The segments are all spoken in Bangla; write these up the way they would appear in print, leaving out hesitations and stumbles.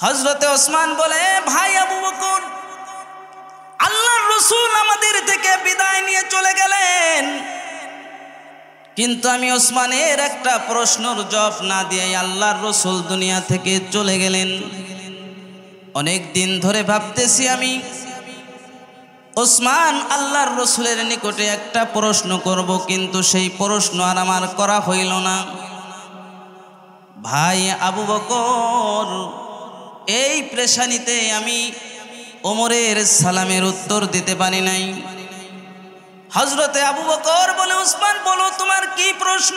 হযরতে ওসমান বলে, ভাই আবু বকর, আল্লাহর রাসূল আমাদের থেকে বিদায় নিয়ে চলে গেলেন, কিন্তু আমি ওসমানের একটা প্রশ্নের জবাব না দিয়ে আল্লাহর রাসূল দুনিয়া থেকে চলে গেলেন। অনেক দিন ধরে ভাবতেছি আমি ওসমান আল্লাহর রাসূলের নিকটে একটা প্রশ্ন করব, কিন্তু সেই প্রশ্ন আর আমার করা হইল না। ভাই আবু বকর, এই পেরেশানিতে আমি ওমরের সালামের উত্তর দিতে পারি নাই। হযরতে আবু বকর বলে, ওসমান বলো তোমার কি প্রশ্ন?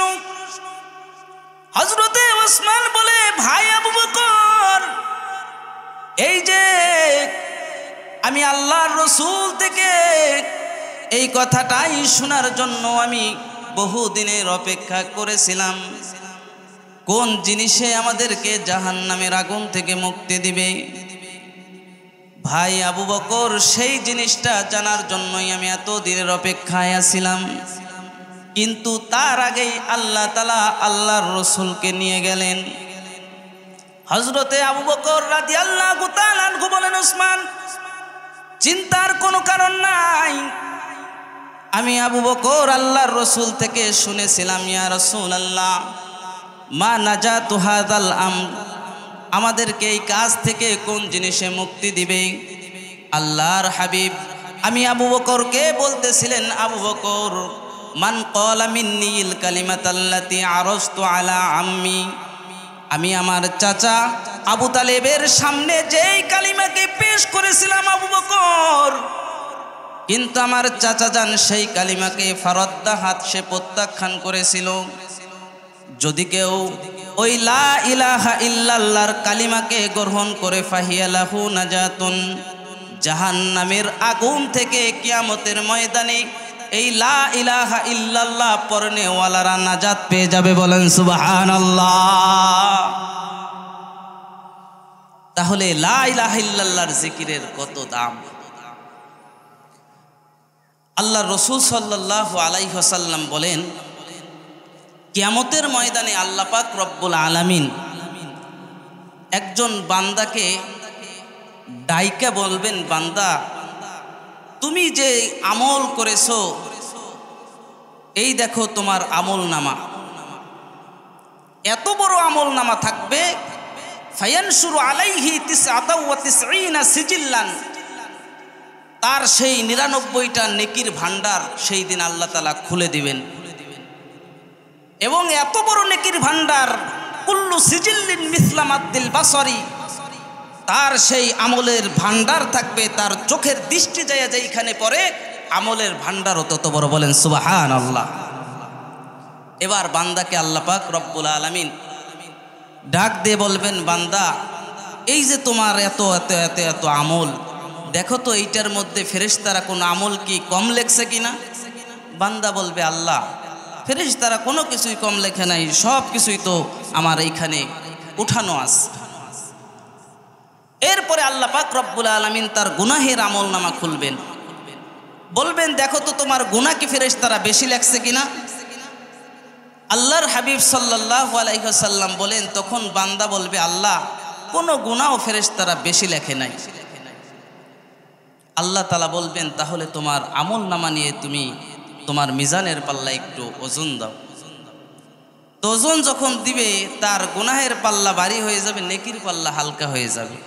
হযরতে ওসমান বলে, ভাই আবু বকর, এই যে আমি আল্লাহর রাসূল থেকে এই কথাটাই শোনার জন্য আমি বহুদিনের অপেক্ষা করেছিলাম, কোন জিনিসে আমাদেরকে জাহান্নামের আগুন থেকে মুক্তি দিবে। ভাই আবু বকর, সেই জিনিসটা জানার জন্যই আমি এত দিনের অপেক্ষায় আছিলাম, কিন্তু তার আগেই আল্লাহ তাআলা আল্লাহর রাসূলকে নিয়ে গেলেন। হযরতে আবু বকর রাদিয়াল্লাহু তাআলা আনহু বলেন, ওসমান, চিন্তার কোনো কারণ নাই। আমি আবু বকর আল্লাহর রাসূল থেকে শুনেছিলাম, ইয়া রাসূলুল্লাহ, মা নাজাতু হাযাল আমর, আমাদেরকে এই কাজ থেকে কোন জিনিসে মুক্তি দিবে। আল্লাহর হাবিব আমি আবু বকরকে বলতেছিলেন, আবু বকর, মান ক্বালা মিন্নিল কালিমাতাল্লাতী আরাজতু আলা আম্মি, আমি আমার চাচা আবু তালেবের সামনে যেই কালিমাকে পেশ করেছিলাম আবু বকর, কিন্তু আমার চাচা জান সেই কালিমাকে ফারাদ্দা হাত সে প্রত্যাখ্যান করেছিল। যদি কেউ ওই লা ইলাহা ইল্লাল্লাহর কালিমাকে গ্রহণ করে, ফাহিয়া লাহু নাজাতুন, জাহান্নামের আগুন থেকে কিয়ামতের ময়দানে এই লা ইলাহা ইল্লাল্লাহ পড়নেওয়ালারা নাজাত পেয়ে যাবে। বলেন সুবহানাল্লাহ। তাহলে লা ইলাহা ইল্লাল্লাহর জিকিরের কত দাম! আল্লাহর রাসূল সাল্লাল্লাহু আলাইহি ওয়াসাল্লাম বলেন, কিয়ামতের ময়দানে আল্লাহ পাক রব্বুল আলামিন একজন বান্দাকে ডাইকা বলবেন, বান্দা, তুমি যে আমল করেছো, এই দেখো তোমার আমল নামা। এত বড় আমল নামা থাকবে, ফায়ানশুরু আলাইহি 99 সিজিল্লান, তার সেই 99টা নেকির ভান্ডার সেই দিন আল্লাহ তাআলা খুলে দিবেন। এবং এত বড় নেকির ভান্ডার, কুল্লু সিজিল্লিন মিসলা মাদ্দিল বাসরি, তার সেই আমলের ভান্ডার থাকবে, তার চোখের দৃষ্টি যায় যেইখানে পড়ে আমলের ভান্ডারও তত বড়। বলেন সুবহানাল্লাহ। এবার বান্দাকে আল্লাহ পাক রব্বুল আলামিন ডাক দিয়ে বলবেন, বান্দা, এই যে তোমার এত এত এত এত আমল, দেখো তো এইটার মধ্যে ফেরেশতারা কোনো আমল কি কম লেখছে কিনা। বান্দা বলবে, আল্লাহ, ফেরেশতারা কোনো কিছুই কম লেখে নাই, সব কিছুই তো আমার এইখানে উঠানো আছে। এরপরে আল্লাহ পাক রব্বুল আলামিন তার গুনাহের আমল নামা খুলবেন, বলবেন, দেখো তো তোমার গুনাহ কি ফেরেশতারা বেশি লেখছে কিনা। আল্লাহর হাবিব সাল্লাল্লাহু আলাইহি ওয়াসাল্লাম বলেন, তখন বান্দা বলবে, আল্লাহ, কোনো গুনাহ ফেরেশতারা বেশি লেখে নাই। আল্লাহ তাআলা বলবেন, তাহলে তোমার আমল নামা নিয়ে তুমি তোমার মিজানের পাল্লা একটু ওজন দাও। তো ওজন যখন দিবে, তার গুনাহের পাল্লা ভারী হয়ে যাবে, নেকির পাল্লা হালকা হয়ে যাবে।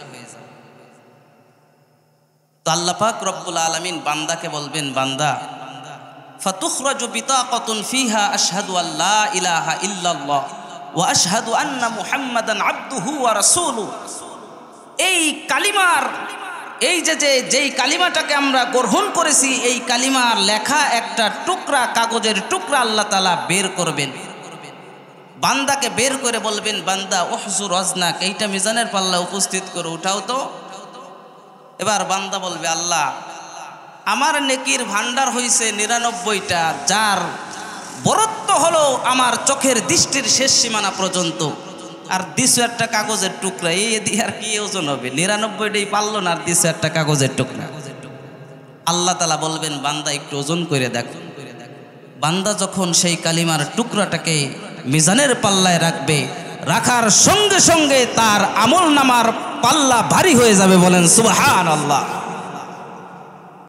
তো আল্লাহ পাক রব্বুল আলামিন বান্দাকে বলবেন, বান্দা, ফাতুখরাজু বিতাকাতুন ফিহা আশহাদু আল্লা ইলাহা ইল্লাল্লাহ ওয়া আশহাদু আন্না মুহাম্মাদান আবদুহু ওয়া রাসূলুহু, এই কালিমার এই যেই কালিমাটাকে আমরা গ্রহণ করেছি, এই কালিমার লেখা একটা টুকরা, কাগজের টুকরা আল্লাহ তাআলা বের করবেন। বান্দাকে বের করে বলবেন, বান্দা, উহজুর ওয়াজনাক, এইটা মিজানের পাল্লা উপস্থিত করে উঠাও তো। এবার বান্দা বলবে, আল্লাহ, আমার নেকির ভান্ডার হইছে 99টা, যার বরত্ব হলো আমার চোখের দৃষ্টির শেষ সীমানা পর্যন্ত, আর 201টা কাগজের টুকরা, এই দিয়ে আর কি ওজন হবে? 99টাই পারল না, আর 201টা কাগজের টুকরা। আল্লাহ তাআলা বলবেন, বান্দা, একটু ওজন করে দেখো। বান্দা যখন সেই কালিমার টুকরাটাকে মিজানের পাল্লায় রাখবে, রাখার সঙ্গে সঙ্গে তার আমল নামার পাল্লা ভারী হয়ে যাবে। বলেন সুবহানাল্লাহ।